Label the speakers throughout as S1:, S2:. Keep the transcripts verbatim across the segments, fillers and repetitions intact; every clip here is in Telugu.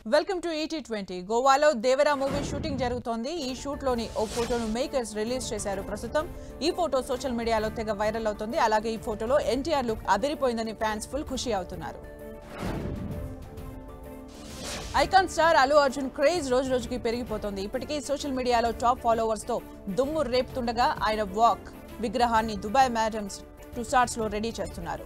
S1: Welcome to ET twenty. గోవాలో దేవరా మూవీ షూటింగ్ జరుగుతోంది. ఈ షూట్ లోని ఓ ఫోటోను మేకర్స్ రిలీజ్ చేశారు. ప్రస్తుతం ఈ ఫోటో సోషల్ మీడియాలో తెగ వైరల్ అవుతుంది. అలాగే ఈ ఫోటోలో ఎన్టీఆర్ లుక్ అదిరిపోయిందని ఫ్యాన్స్ ఫుల్ ఖుషి అవుతున్నారు. Icon star Allu Arjun craze రోజు రోజుకి పెరిగిపోతోంది. ఇప్పటికీ సోషల్ మీడియాలో టాప్ ఫాలోవర్స్ తో దుమ్ము రేపుతుండగా ఆయన వాక్ విగ్రహాన్ని దుబాయ్ మ్యాడమ్స్ టుసార్ట్స్ లో రెడీ చేస్తున్నారు.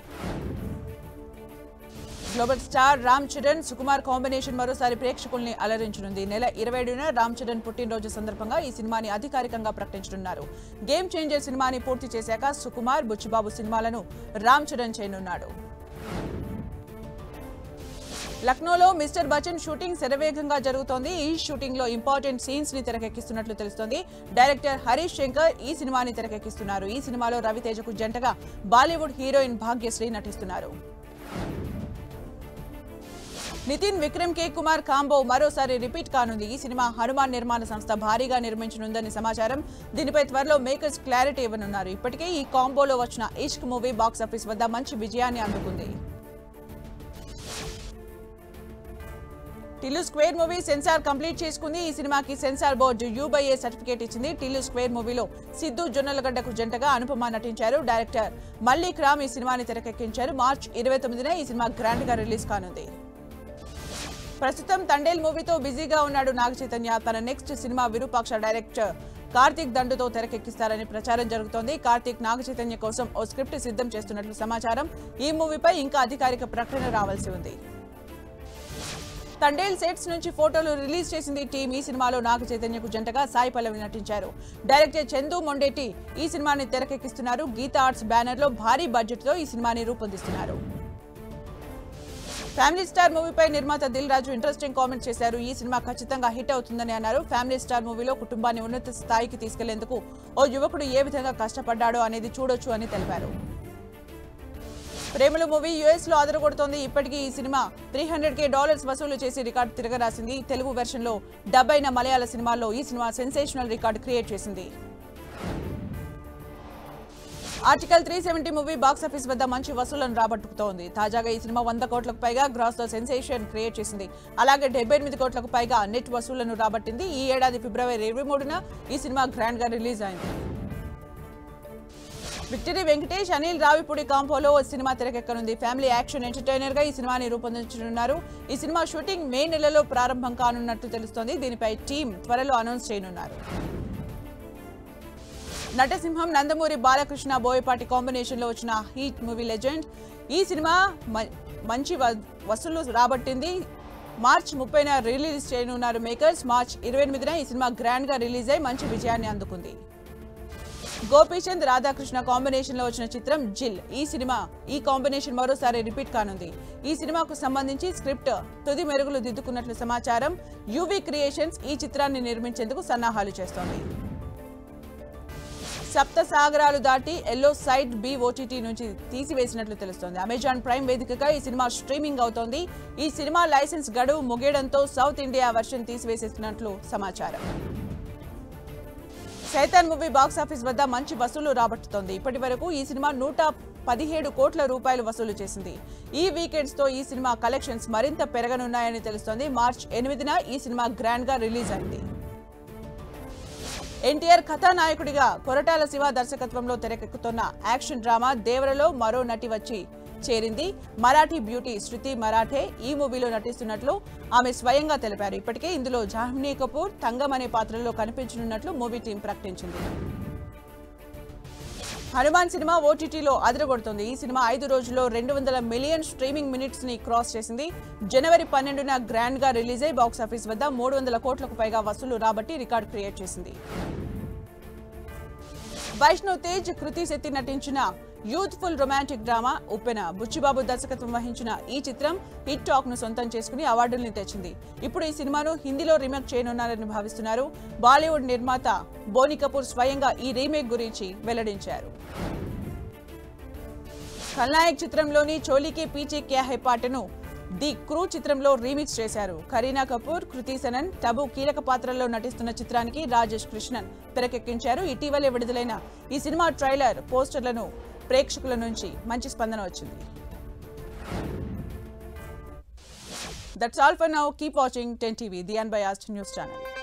S1: Global star Ram Charan Sukumar combination మరోసారి ప్రేక్షకుల్ని అలరించనుంది. నెల ఇరవై ఏడున రామ్ చరణ్ పుట్టినరోజు సందర్భంగా ఈ సినిమాని అధికారికంగా ప్రకటించనున్నారు. గేమ్ చేంజర్ సినిమాని పూర్తి చేశాక సుకుమార్ బుచ్చిబాబు సినిమాలను రామ్ చరణ్ చేయనున్నాడు. లక్నోలో మిస్టర్ బచ్చన్ షూటింగ్ శరవేగంగా జరుగుతోంది. ఈ షూటింగ్ లో ఇంపార్టెంట్ సీన్స్ ని తెరకెక్కిస్తున్నట్లు తెలుస్తోంది. డైరెక్టర్ హరీష్ శంకర్ ఈ సినిమాని తెరకెక్కిస్తున్నారు. ఈ సినిమాలో రవితేజకు జంటగా బాలీవుడ్ హీరోయిన్ భాగ్యశ్రీ నటిస్తున్నారు. నితిన్ విక్రమ్ కే కుమార్ కాంబో మరోసారి రిపీట్ కానుంది. ఈ సినిమా హనుమాన్ నిర్మాణ సంస్థ భారీగా నిర్మించనుందని సమాచారం. దీనిపై త్వరలో మేకర్స్ క్లారిటీ ఇవ్వనున్నారు. ఇప్పటికే ఈ కాంబోలో వచ్చిన ఇష్క్ మూవీ బాక్సాఫీస్ వద్ద మంచి విజయాన్ని అందుకుంది. Tillu square movie censor complete చేసుకుంది. ఈ సినిమాకి సెన్సార్ బోర్డు యూబైఏ సర్టిఫికేట్ ఇచ్చింది. టిల్లు స్క్వేర్ మూవీలో సిద్ధు జొన్నలగడ్డకు జంటగా అనుపమ నటించారు. డైరెక్టర్ మల్లిక్ రామ్ ఈ సినిమాని తెరకెక్కించారు. మార్చ్ ఇరవై తొమ్మిదిన ఈ సినిమా గ్రాండ్ గా రిలీజ్ కానుంది. ప్రస్తుతం తండేల్ మూవీతో బిజీగా ఉన్నాడు నాగ చైతన్య. తన నెక్స్ట్ సినిమా విరూపాక్ష డైరెక్టర్ కార్తిక్ దండుతో తెరకెక్కిస్తారని ప్రచారం జరుగుతోంది. కార్తిక్ నాగ చైతన్య కోసం ఓ స్క్రిప్ట్ సిద్ధం చేస్తున్నట్లు సమాచారం. ఈ మూవీపై ఇంకా అధికారిక ప్రకటన రావాల్సి ఉంది. తండేల్ సెట్స్ నుంచి ఫోటోలు రిలీజ్ చేసింది టీం. ఈ సినిమాలో నాగ చైతన్యకు జంటగా సాయి పల్లవి నటించారు. డైరెక్టర్ చందు మొండేటి ఈ సినిమాని తెరకెక్కిస్తున్నారు. గీతా ఆర్ట్స్ బ్యానర్ లో భారీ బడ్జెట్ తో ఈ సినిమాని రూపొందిస్తున్నారు. ఫ్యామిలీ స్టార్ మూవీపై నిర్మాత దిల్ రాజు ఇంట్రెస్టింగ్ కామెంట్ చేశారు. ఈ సినిమా ఖచ్చితంగా హిట్ అవుతుందని అన్నారు. ఫ్యామిలీ స్టార్ మూవీలో కుటుంబాన్ని ఉన్నత స్థాయికి తీసుకెళ్లేందుకు ఓ యువకుడు ఏ విధంగా కష్టపడ్డాడో అనేది చూడొచ్చు అని తెలిపారు. ప్రేమలు మూవీ యుఎస్ లో అదరగొడుతోంది. ఇప్పటికీ ఈ సినిమా త్రీ హండ్రెడ్ కే డాలర్స్ వసూలు చేసి రికార్డు తిరగరాసింది. తెలుగు వెర్షన్ లో డబ్ అయిన మలయాళ సినిమాల్లో ఈ సినిమా సెన్సేషనల్ రికార్డు క్రియేట్ చేసింది. Article three seventy movie box office వద్ద మంచి వసూలను రాబట్టుకుతోంది. తాజాగా ఈ సినిమా వంద కోట్లకు పైగా గ్రాస్ తో సెన్సేషన్ క్రియేట్ చేసింది. అలాగే డెబ్బై ఎనిమిది కోట్లకు పైగా నెట్ వసూళ్లను రాబట్టింది. ఈ ఏడాది ఫిబ్రవరి ఇరవై మూడున ఈ సినిమా గ్రాండ్ గా రిలీజ్ అయింది. విక్టరీ వెంకటేష్ అనిల్ రావిపూడి కాంపోలో సినిమా తెరకెక్కనుంది. ఫ్యామిలీ యాక్షన్ ఎంటర్టైనర్ గా ఈ సినిమాని రూపొందించనున్నారు. ఈ సినిమా షూటింగ్ మే నెలలో ప్రారంభం కానున్నట్టు తెలుస్తోంది. దీనిపై టీం త్వరలో అనౌన్స్ చేయనున్నారు. నటసింహం నందమూరి బాలకృష్ణ బోయపాటి కాంబినేషన్ లో వచ్చిన హీట్ మూవీ లెజెండ్ ఈ సినిమా మంచి వసూలు రాబట్టింది. మార్చ్ ముప్పైన రిలీజ్ చేయనున్నారు మేకర్స్. మార్చ్ ఇరవై ఎనిమిదిన ఈ సినిమా గ్రాండ్ గా రిలీజ్ అయి మంచి విజయాన్ని అందుకుంది. గోపీచంద్ రాధాకృష్ణ కాంబినేషన్ లో వచ్చిన చిత్రం జిల్ ఈ సినిమా ఈ కాంబినేషన్ మరోసారి రిపీట్ కానుంది. ఈ సినిమాకు సంబంధించి స్క్రిప్ట్ తుది మెరుగులు దిద్దుకున్నట్లు సమాచారం. యూవీ క్రియేషన్స్ ఈ చిత్రాన్ని నిర్మించేందుకు సన్నాహాలు చేస్తోంది. సప్త సాగరాలు దాటి ఎల్లో సైడ్ బి ఓటీటీ నుంచి తీసివేసినట్లు తెలుస్తోంది. అమెజాన్ ప్రైమ్ వేదికగా ఈ సినిమా స్ట్రీమింగ్ అవుతోంది. ఈ సినిమా లైసెన్స్ గడువు ముగియడంతో సౌత్ ఇండియా వర్షన్ తీసివేసేసినట్లు సమాచారం. సైతాన్ మూవీ బాక్సాఫీస్ వద్ద మంచి వసూలు రాబట్టుతోంది. ఇప్పటి వరకు ఈ సినిమా నూట పదిహేడు కోట్ల రూపాయలు వసూలు చేసింది. ఈ వీకెండ్స్ తో ఈ సినిమా కలెక్షన్స్ మరింత పెరగనున్నాయని తెలుస్తోంది. మార్చ్ ఎనిమిదిన ఈ సినిమా గ్రాండ్ గా రిలీజ్ అయింది. ఎన్టీఆర్ కథానాయకుడిగా కొరటాల శివ దర్శకత్వంలో తెరకెక్కుతున్న యాక్షన్ డ్రామా దేవరలో మరో నటి వచ్చి చేరింది. మరాఠీ బ్యూటీ శృతి మరాఠే ఈ మూవీలో నటిస్తున్నట్లు ఆమె స్వయంగా తెలిపారు. ఇప్పటికే ఇందులో జాహ్నవి కపూర్ తంగం అనే పాత్రలో కనిపించనున్నట్లు మూవీ టీం ప్రకటించింది. హనుమాన్ సినిమా ఓటీటీలో అదరగొడుతోంది. ఈ సినిమా ఐదు రోజుల్లో రెండు వందల మిలియన్ స్ట్రీమింగ్ మినిట్స్ ని క్రాస్ చేసింది. జనవరి పన్నెండున గ్రాండ్ గా రిలీజ్ అయి బాక్సాఫీస్ వద్ద మూడు వందల కోట్లకు పైగా వసూలు రాబట్టి రికార్డు క్రియేట్ చేసింది. వైష్ణవ్ తేజ్ కృతి శెట్టి నటించిన youthful romantic drama Uppena Buchibabu దర్శకత్వం వహించిన ఈ చిత్రం హిట్ టాక్ ను సొంతం చేసుకుని అవార్డుల్ని తెచ్చింది. ఇప్పుడు ఈ సినిమాను హిందీలో రీమేక్ చేయనున్నారని భావిస్తున్నారు. బాలీవుడ్ నిర్మాత బోని కపూర్ స్వయంగా ఈ రీమేక్ గురించి వెల్లడించారు. ఖల్నాయక్ చిత్రంలోని చోలీకే పీచే క్యా హై పాటను ది క్రూ చిత్రంలో రీమిక్స్ చేశారు. కరీనా కపూర్, కృతి సనన్, టబు కీలక పాత్రల్లో నటిస్తున్న చిత్రానికి రాజేష్ కృష్ణన్ తెరకెక్కించారు. ఇటీవలే విడుదలైన ఈ సినిమా ట్రైలర్ పోస్టర్లను ప్రేక్షకుల నుంచి మంచి స్పందన వచ్చింది. That's all for now. Keep watching ten T V, the unbiased news channel.